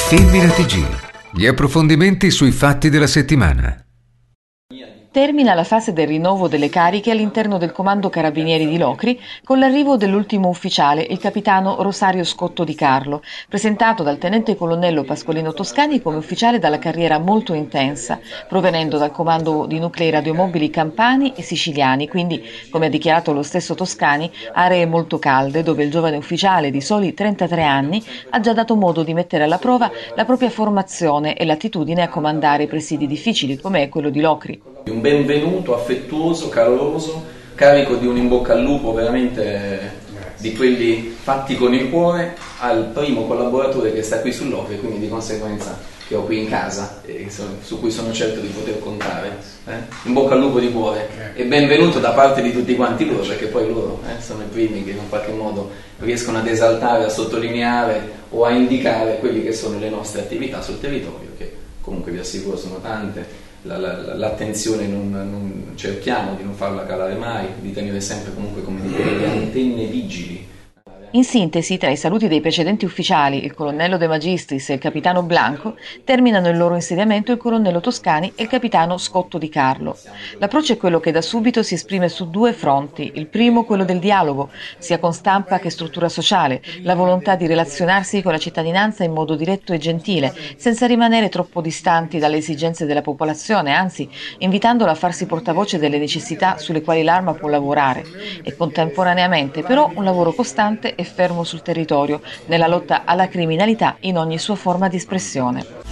Femmina TG, gli approfondimenti sui fatti della settimana. Termina la fase del rinnovo delle cariche all'interno del Comando Carabinieri di Locri con l'arrivo dell'ultimo ufficiale, il capitano Rosario Scotto Di Carlo, presentato dal tenente colonnello Pasqualino Toscani come ufficiale dalla carriera molto intensa, provenendo dal comando di nuclei radiomobili campani e siciliani, quindi, come ha dichiarato lo stesso Toscani, aree molto calde dove il giovane ufficiale di soli 33 anni ha già dato modo di mettere alla prova la propria formazione e l'attitudine a comandare i presidi difficili come è quello di Locri. Un benvenuto affettuoso, caloroso, carico di un in bocca al lupo veramente di quelli fatti con il cuore al primo collaboratore che sta qui sull'Opera, quindi di conseguenza che ho qui in casa e su cui sono certo di poter contare. In bocca al lupo di cuore e benvenuto da parte di tutti quanti loro, perché poi loro sono i primi che in qualche modo riescono ad esaltare, a sottolineare o a indicare quelle che sono le nostre attività sul territorio, che comunque vi assicuro sono tante. L'attenzione non cerchiamo di non farla calare mai, di tenere sempre comunque come delle antenne vigili. In sintesi, tra i saluti dei precedenti ufficiali, il colonnello De Magistris e il capitano Blanco, terminano il loro insediamento il colonnello Toscani e il capitano Scotto Di Carlo. L'approccio è quello che da subito si esprime su due fronti. Il primo, quello del dialogo, sia con stampa che struttura sociale, la volontà di relazionarsi con la cittadinanza in modo diretto e gentile, senza rimanere troppo distanti dalle esigenze della popolazione, anzi, invitandola a farsi portavoce delle necessità sulle quali l'Arma può lavorare, e contemporaneamente però un lavoro costante e fermo sul territorio, nella lotta alla criminalità in ogni sua forma di espressione.